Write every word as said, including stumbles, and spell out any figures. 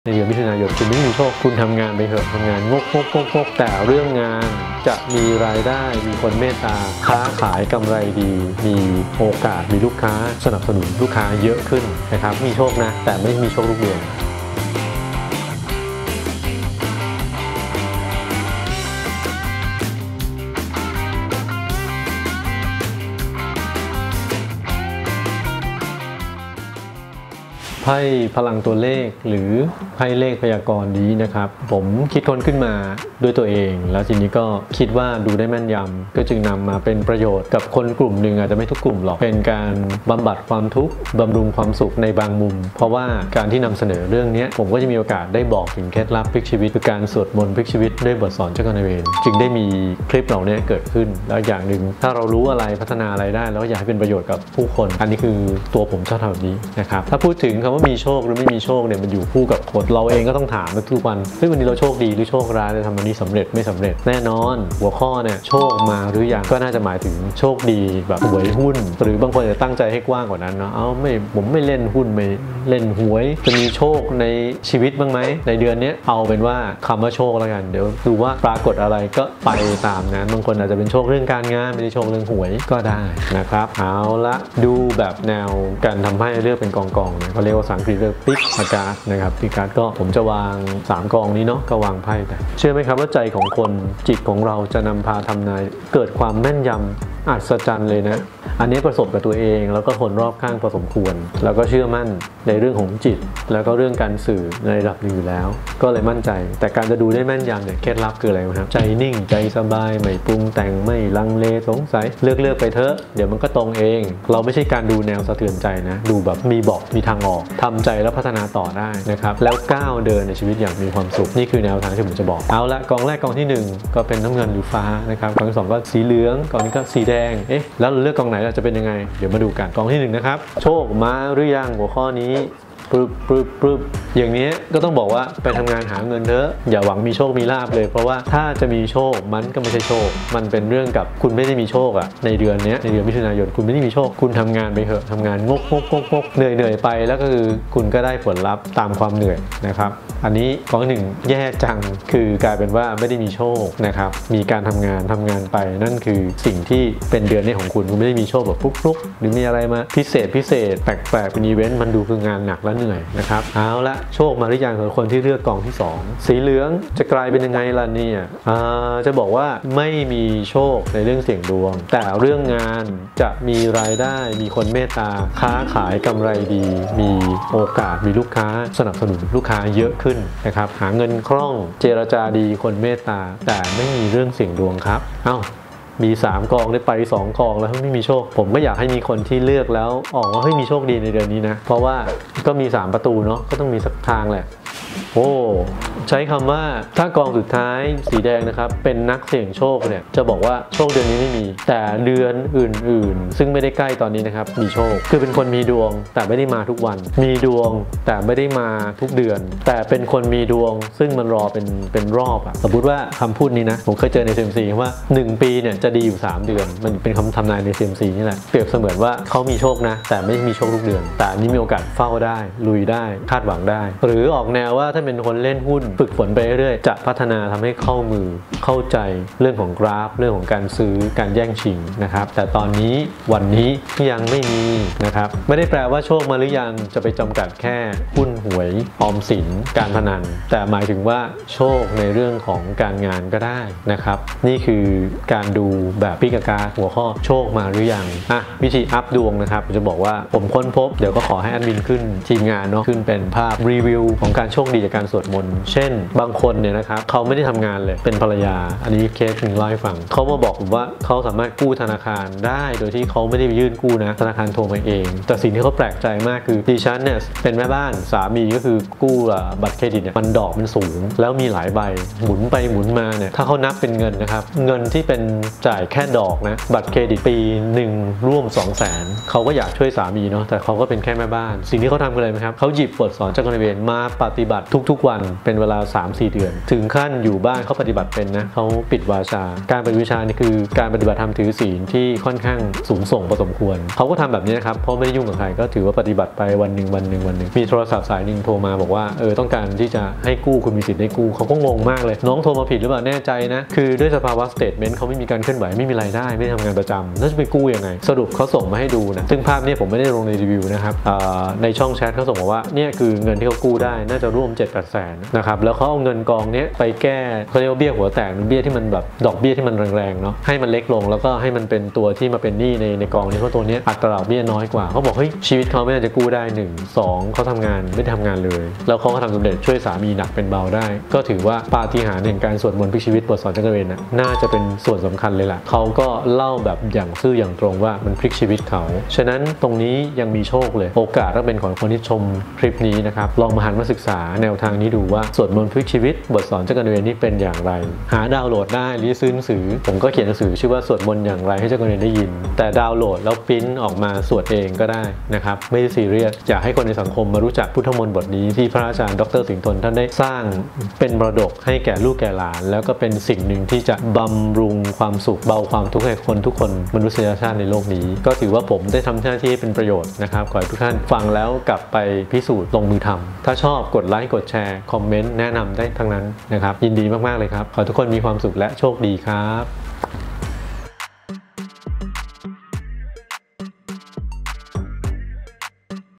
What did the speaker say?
ในเดือนมิถุนายนคุณไม่มีโชคคุณทำงานไปเถอะทำงานงกงกงกแต่เรื่องงานจะมีรายได้มีคนเมตตาค้าขายกำไรดีมีโอกาสมีลูกค้าสนับสนุนลูกค้าเยอะขึ้นนะครับมีโชคนะแต่ไม่มีโชคทุกเดือนไพ่พลังตัวเลขหรือไพ่เลขพยากรณ์นี้นะครับผมคิดค้นขึ้นมาด้วยตัวเองแล้วทีนี้ก็คิดว่าดูได้แม่นยำก็จึงนำมาเป็นประโยชน์กับคนกลุ่มหนึ่งอาจจะไม่ทุกกลุ่มหรอกเป็นการบำบัดความทุกข์บำรุงความสุขในบางมุมเพราะว่าการที่นำเสนอเรื่องนี้ผมก็จะมีโอกาสได้บอกถึงเคล็ดลับพลิกชีวิตคือการสวดมนต์พลิกชีวิตด้วยบทสอนเจ้ากรรมนายเวรจึงได้มีคลิปเหล่านี้เกิดขึ้นแล้วอย่างหนึ่งถ้าเรารู้อะไรพัฒนาอะไรได้แล้วอยากให้เป็นประโยชน์กับผู้คนอันนี้คือตัวผมชอบทำแบบนี้นะครับถ้าพูดถึงว่ามีโชคหรือไม่มีโชคเนี่ยมันอยู่คู่กับคนเราเองก็ต้องถามทุกวันเฮ้ยวันนี้เราโชคดีหรือโชคร้ายจะทำวันนี้สำเร็จไม่สำเร็จแน่นอนหัวข้อเนี่ยโชคมาหรือยังก็น่าจะหมายถึงโชคดีแบบหวยหุ้นหรือบางคนจะตั้งใจให้กว้างกว่านั้นเนาะเอาไม่ผมไม่เล่นหุ้นไม่เล่นหวยจะมีโชคในชีวิตบ้างไหมในเดือนนี้เอาเป็นว่าคำว่าโชคแล้วกันเดี๋ยวดูว่าปรากฏอะไรก็ไปตามนั้นบางคนอาจจะเป็นโชคเรื่องการงานไม่ได้โชคเรื่องหวยก็ได้นะครับเอาละดูแบบแนวการทำให้เลือกเป็นกองๆเนี่ยเขาเรียกว่าภาษาอังกฤษเรียกปิกอาการ์ดนะครับปิกการ์ดก็ผมจะวางสามกองนี้เนาะก็วางไพ่ไปเชื่อไหมครับว่าใจของคนจิตของเราจะนำพาทำนายเกิดความแม่นยำอัศจรรย์เลยนะอันนี้ประสบกับตัวเองแล้วก็คนรอบข้างพอสมควรแล้วก็เชื่อมั่นในเรื่องของจิตแล้วก็เรื่องการสื่อในระดับหนึ่งอยู่แล้วก็เลยมั่นใจแต่การจะดูได้แม่นยำเนี่ยเคล็ดลับคืออะไรครับใจนิ่งใจสบายไม่ปรุงแต่งไม่ลังเลสงสัยเลือกเลือกไปเถอะเดี๋ยวมันก็ตรงเองเราไม่ใช่การดูแนวสะเทือนใจนะดูแบบมีบอกมีทางออกทำใจแล้วพัฒนาต่อได้นะครับแล้วก้าวเดินในชีวิตอย่างมีความสุขนี่คือแนวทางที่ผมจะบอกเอาละกองแรกกองที่หนึ่งก็เป็นน้ำเงินหรือฟ้านะครับกองที่สองก็สีเหลืองกองนี้ก็สีแดงเอ๊ะแล้วเราเลือกกองไหนเราจะเป็นยังไงเดี๋ยวมาดูกันกองที่หนึ่งนะครับโชคมาหรือยังหัวข้อนี้ปึ๊บปึ๊บปึ๊บอย่างนี้ก็ต้องบอกว่าไปทำงานหาเงินเถอะอย่าหวังมีโชคมีลาภเลยเพราะว่าถ้าจะมีโชคมันก็ไม่ใช่โชคมันเป็นเรื่องกับคุณไม่ได้มีโชคอะในเดือนนี้ในเดือนมิถุนายนคุณไม่ได้มีโชคคุณทำงานไปเถอะทำงานงกงกงกเหนื่อยเหนื่อยไปแล้วก็คือคุณก็ได้ผลลัพธ์ตามความเหนื่อยนะครับอันนี้กองหนึ่งแย่จังคือกลายเป็นว่าไม่ได้มีโชคนะครับมีการทำงานทำงานไปนั่นคือสิ่งที่เป็นเดือนนี้ของคุณคุณไม่ได้มีโชคแบบฟลุกๆหรือมีอะไรมาพิเศษพิเศษแปลกๆเป็นอีเวนต์มันดูคืองานหนักและเหนื่อยนะครับเอาละโชคมาหรือยังสำหรับคนที่เลือกกองที่สองสีเหลืองจะกลายเป็นยังไงล่ะเนี่ยจะบอกว่าไม่มีโชคในเรื่องเสี่ยงดวงแต่เรื่องงานจะมีรายได้มีคนเมตตาค้าขายกำไรดีมีโอกาสมีลูกค้าสนับสนุนลูกค้าเยอะขึ้นนะครับหาเงินคล่องเจรจาดีคนเมตตาแต่ไม่มีเรื่องเสี่ยงดวงครับเอ้ามีสามกองได้ไปสองกองแล้วไม่มีโชคผมไม่อยากให้มีคนที่เลือกแล้วออกว่าเฮ้ยมีโชคดีในเดือนนี้นะเพราะว่าก็มีสามประตูเนาะก็ต้องมีสักทางแหละโอ้ใช้คำว่าถ้ากองสุดท้ายสีแดงนะครับเป็นนักเสี่ยงโชคเนี่ยจะบอกว่าโชคเดือนนี้ไม่มีแต่เดือนอื่นๆซึ่งไม่ได้ใกล้ตอนนี้นะครับมีโชคคือเป็นคนมีดวงแต่ไม่ได้มาทุกวันมีดวงแต่ไม่ได้มาทุกเดือนแต่เป็นคนมีดวงซึ่งมันรอเป็นเป็นรอบอะสมมติว่าคำพูดนี้นะผมเคยเจอใน ซี เอ็ม ซี ว่าหนึ่งปีเนี่ยจะดีอยู่สามเดือนมันเป็นคำทำนายใน ซี เอ็ม ซี นี่แหละเปรียบเสมือนว่าเขามีโชคนะแต่ไม่มีโชคทุกเดือนแต่นี่มีโอกาสเฝ้าได้ลุยได้คาดหวังได้หรือออกแนวว่าถ้าเป็นคนเล่นหุ้นฝึกฝนไปเรื่อยๆจะพัฒนาทำให้เข้ามือเข้าใจเรื่องของกราฟเรื่องของการซื้อการแย่งชิงนะครับแต่ตอนนี้วันนี้ยังไม่มีนะครับไม่ได้แปลว่าโชคมาหรือยังจะไปจำกัดแค่หุ้นหวยออมสินการพนันแต่หมายถึงว่าโชคในเรื่องของการงานก็ได้นะครับนี่คือการดูแบบพิกากาหัวข้อโชคมาหรือยังอ่ะวิธีอัพดวงนะครับผมจะบอกว่าผมค้นพบเดี๋ยวก็ขอให้แอดมินขึ้นทีมงานเนาะขึ้นเป็นภาพรีวิวของการโชคดีจากการสวดมนต์เช่นบางคนเนี่ยนะครับเขาไม่ได้ทำงานเลยเป็นภรรยาอันนี้เคสหนึ่งเล่าให้ฟังเขามาบอกผมว่าเขาสามารถกู้ธนาคารได้โดยที่เขาไม่ได้ไปยื่นกู้นะธนาคารโทรมาเองแต่สิ่งที่เขาแปลกใจมากคือดิฉันเนี่ยเป็นแม่บ้านสามีก็คือกู้บัตรเครดิตเนี่ยมันดอกมันสูงแล้วมีหลายใบหมุนไปหมุนมาเนี่ยถ้าเขานับเป็นเงินนะครับเงินที่เป็นจ่ายแค่ดอกนะบัตรเครดิตปีหนึ่งร่วม สองแสน เขาก็อยากช่วยสามีเนาะแต่เขาก็เป็นแค่แม่บ้านสิ่งที่เขาทำคืออะไรไหมครับเขาหยิบบทสอนเจ้ากรรมนายเวรมาปฏิบัติทุกๆวันเป็นเวลา สามถึงสี่ เดือนถึงขั้นอยู่บ้านเขาปฏิบัติเป็นนะเขาปิดวาจาการปฏิบัติวิชานี่คือการปฏิบัติธรรมถือศีลที่ค่อนข้างสูงส่งพอสมควรเขาก็ทำแบบนี้นะครับเพราะไม่ได้ยุ่งกับใครก็ถือว่าปฏิบัติไปวันหนึ่งวันหนึ่งวันหนึ่งมีโทรศัพท์สายหนึ่งโทรมาบอกว่าเออต้องการที่จะให้กู้คุณมีสิทธิ์ได้กู้เขาก็งงมากเลยน้องโทรมาผิดหรือเปล่าแน่ใจนะคือด้วยสภาวะสเตทเมนต์เขาไม่มีการเคลื่อนไหวไม่มีรายได้ไม่ได้ทำงานประจำแล้วจะไปกู้ยังไงสรุปเขาส่งมาให้ดูนะซึ่งภาพนี้ผมไม่ได้ลงในรีวิวนะครับในช่องแชทเขาส่งมาว่าเนี่ยคือเงินที่เขากู้ได้น่าจะร่วม เจ็ดแปด แสนนะครับแล้วเขาเอาเงินกองนี้ไปแก้เขาเรียกว่าเบี้ยหัวแตกเบี้ยที่มันแบบดอกเบี้ยที่มันแรงๆเนาะให้มันเล็กลงแล้วก็ให้มันเป็นตัวที่มาเป็นหนี้ในในกองนี้เพราะตัวนี้อัตราดอกเบี้ยน้อยกว่าเขาบอกเฮ้ยชีวิตเขาไม่น่าจะกู้ได้หนึ่ง สองเขาทำงานไม่ได้ทำงานเลยแล้วเขาก็ทำสำเร็จช่วยสามีหนักเป็นเบาได้ก็ถือว่าปาฏิหาริย์แห่งการสวดมนต์พลิกชีวิตบทสอนจักรเวรน่าจะเป็นส่วนสำคัญเลยล่ะเขาก็เล่าแบบอย่างซื่ออย่างตรงว่ามันพลิกชีวิตเขาฉะนั้นตรงนี้ยังมีโชคเลยโอกาสถ้าเป็นของคนที่ชมคลิปนี้นะครับลองมาหันมาศึกษาแนวทางนี้ดูว่าสวดมนต์พลิกชีวิตบทสอนจักรเวรนี่เป็นอย่างไรหาดาวน์โหลดได้หรือซื้อหนังสือผมก็เขียนหนังสือชื่อว่าสวดมนต์อย่างไรให้จักรเวรได้ยินแต่ดาวน์โหลดแล้วปริ้นออกมาสวดเองก็ได้นะครับไม่ได้ซีเรียสอยากให้คนในสังคมมารู้จักพุทธมนต์บทนี้ที่พระอาจารย์ดรสิงห์ทนท่านได้สร้างเป็นมรดกให้แก่ลูกแก่หลานแล้วก็เป็นสิ่งหนึ่งที่จะบำรุงความสุขเบาความทุกข์ให้คนทุกคนมนุษยชาติในโลกนี้ก็ถือว่าผมได้ทำหน้าที่เป็นประโยชน์นะครับขอให้ทุกท่านฟังแล้วกลับไปพิสูจน์ลงมือทำถ้าชอบกดไลค์กดแชร์คอมเมนต์แนะนำได้ทั้งนั้นนะครับยินดีมากๆเลยครับขอทุกคนมีความสุขและโชคดีครับ